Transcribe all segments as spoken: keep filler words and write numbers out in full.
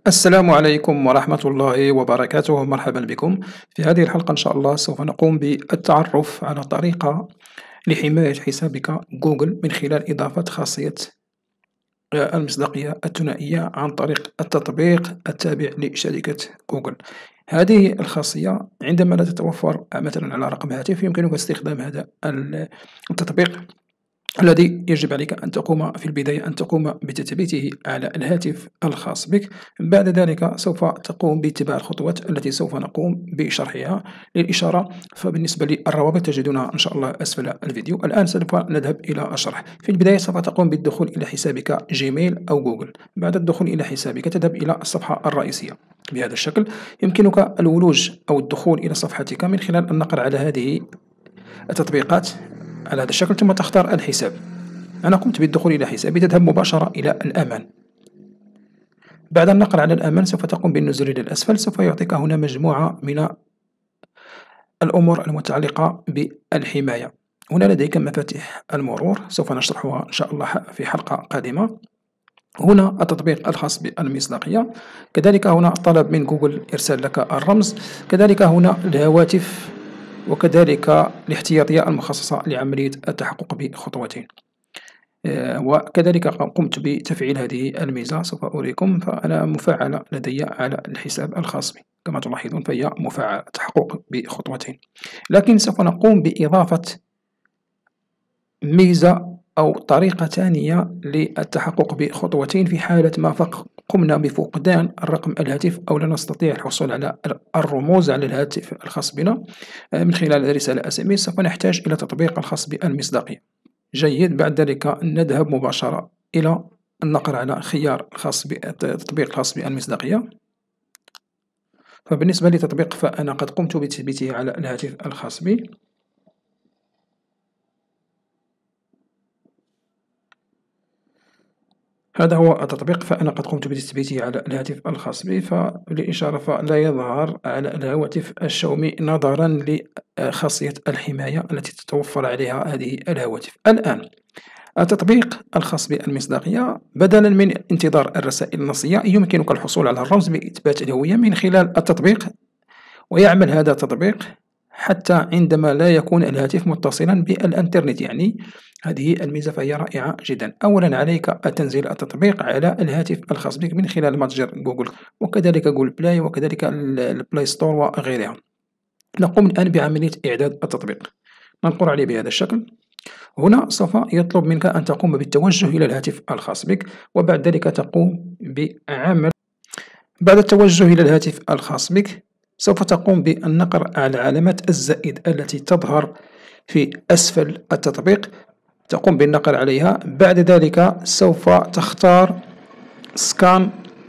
السلام عليكم ورحمة الله وبركاته. مرحبا بكم. في هذه الحلقة إن شاء الله سوف نقوم بالتعرف على طريقة لحماية حسابك جوجل من خلال إضافة خاصية آه، المصداقية الثنائية عن طريق التطبيق التابع لشركة جوجل. هذه الخاصية عندما لا تتوفر مثلا على رقم هاتف يمكنك استخدام هذا التطبيق الذي يجب عليك أن تقوم في البداية أن تقوم بتثبيته على الهاتف الخاص بك. بعد ذلك سوف تقوم باتباع الخطوات التي سوف نقوم بشرحها. للإشارة فبالنسبة للروابط تجدونها إن شاء الله أسفل الفيديو. الآن سوف نذهب إلى الشرح. في البداية سوف تقوم بالدخول إلى حسابك جيميل أو جوجل. بعد الدخول إلى حسابك تذهب إلى الصفحة الرئيسية بهذا الشكل. يمكنك الولوج أو الدخول إلى صفحتك من خلال النقر على هذه التطبيقات على هذا الشكل، ثم تختار الحساب. أنا قمت بالدخول إلى حسابي. تذهب مباشرة إلى الأمان. بعد النقر على الأمان سوف تقوم بالنزول إلى الأسفل. سوف يعطيك هنا مجموعة من الأمور المتعلقة بالحماية. هنا لديك مفاتيح المرور سوف نشرحها إن شاء الله في حلقة قادمة. هنا التطبيق الخاص بالمصداقية، كذلك هنا طلب من جوجل إرسال لك الرمز، كذلك هنا الهواتف، وكذلك الاحتياطية المخصصة لعملية التحقق بخطوتين. آه، وكذلك قمت بتفعيل هذه الميزة سوف أريكم. فأنا مفعلة لدي على الحساب الخاص بي كما تلاحظون، فهي مفعلة التحقق بخطوتين. لكن سوف نقوم بإضافة ميزة أو طريقة ثانية للتحقق بخطوتين في حالة ما فق قمنا بفقدان الرقم الهاتف أو لا نستطيع الحصول على الرموز على الهاتف الخاص بنا من خلال رسالة اس ام اس. سوف نحتاج إلى تطبيق الخاص بالمصداقية. جيد. بعد ذلك نذهب مباشرة إلى النقر على خيار الخاص بالتطبيق الخاص بالمصداقية. فبالنسبة للتطبيق فأنا قد قمت بتثبيته على الهاتف الخاص بي. هذا هو التطبيق، فأنا قد قمت بتثبيته على الهاتف الخاص بي. فللإشارة فلا يظهر على الهواتف الشاومي نظرا لخاصية الحماية التي تتوفر عليها هذه الهواتف. الآن التطبيق الخاص بالمصداقية، بدلا من انتظار الرسائل النصية يمكنك الحصول على الرمز بإثبات الهوية من خلال التطبيق. ويعمل هذا التطبيق حتى عندما لا يكون الهاتف متصلا بالإنترنت، يعني هذه الميزة فهي رائعة جدا. أولا عليك تنزيل التطبيق على الهاتف الخاص بك من خلال متجر جوجل، وكذلك جوجل بلاي، وكذلك البلاي ستور وغيرها. نقوم الآن بعملية إعداد التطبيق. ننقر عليه بهذا الشكل. هنا سوف يطلب منك أن تقوم بالتوجه إلى الهاتف الخاص بك، وبعد ذلك تقوم بعمل بعد التوجه إلى الهاتف الخاص بك سوف تقوم بالنقر على علامة الزائد التي تظهر في أسفل التطبيق. تقوم بالنقر عليها. بعد ذلك سوف تختار سكان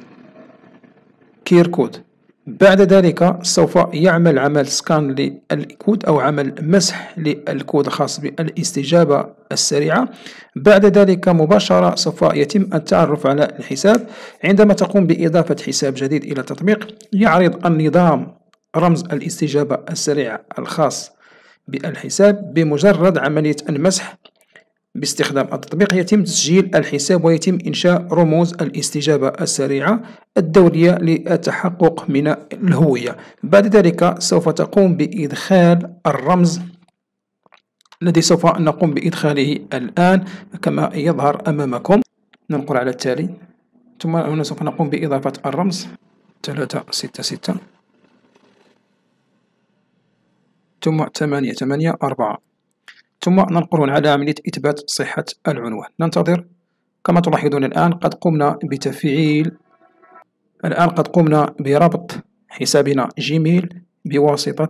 كير كود. بعد ذلك سوف يعمل عمل سكان للكود أو عمل مسح للكود الخاص بالاستجابة السريعة. بعد ذلك مباشرة سوف يتم التعرف على الحساب. عندما تقوم بإضافة حساب جديد إلى التطبيق يعرض النظام رمز الاستجابة السريعة الخاص بالحساب. بمجرد عملية المسح باستخدام التطبيق يتم تسجيل الحساب ويتم إنشاء رموز الاستجابة السريعة الدورية للتحقق من الهوية. بعد ذلك سوف تقوم بإدخال الرمز الذي سوف نقوم بإدخاله الآن كما يظهر أمامكم. ننقر على التالي، ثم هنا سوف نقوم بإضافة الرمز ثلاثة ستة ستة ثم ثمانية ثمانية أربعة، ثم ننقر على عملية إثبات صحة العنوان. ننتظر. كما تلاحظون الآن قد قمنا بتفعيل الآن قد قمنا بربط حسابنا جيميل بواسطة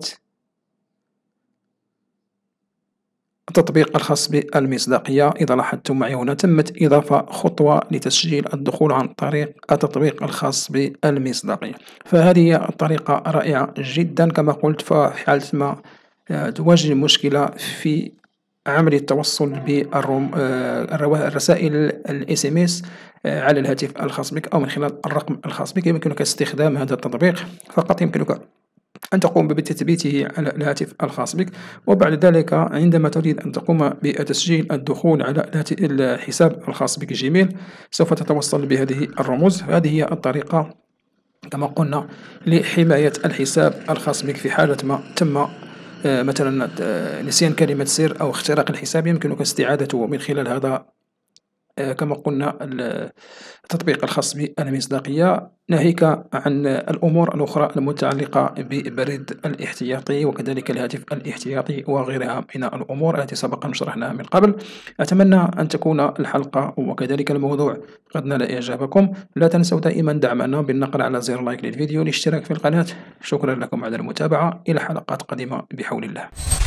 التطبيق الخاص بالمصداقية. إذا لاحظتم معي هنا تمت إضافة خطوة لتسجيل الدخول عن طريق التطبيق الخاص بالمصداقية. فهذه هي الطريقة رائعة جدا. كما قلت ففي حالة ما تواجه مشكلة في عملية التوصل بالرسائل الاس ام اس على الهاتف الخاص بك أو من خلال الرقم الخاص بك يمكنك استخدام هذا التطبيق. فقط يمكنك أن تقوم بتثبيته على الهاتف الخاص بك، وبعد ذلك عندما تريد أن تقوم بتسجيل الدخول على الحساب الخاص بك جيميل سوف تتوصل بهذه الرموز. هذه هي الطريقة كما قلنا لحماية الحساب الخاص بك في حالة ما تم آه، مثلا آه، نسيان كلمة سر أو اختراق الحساب، يمكنك استعادته من خلال هذا آه، كما قلنا ال- التطبيق الخاص بالمصداقية، ناهيك عن الأمور الأخرى المتعلقة ببريد الاحتياطي وكذلك الهاتف الاحتياطي وغيرها من الأمور التي سبق أن شرحناها من قبل. أتمنى أن تكون الحلقة وكذلك الموضوع قد نال إعجابكم. لا تنسوا دائما دعمنا بالنقر على زر لايك للفيديو، الاشتراك في القناة. شكرا لكم على المتابعة، إلى حلقات قادمة بحول الله.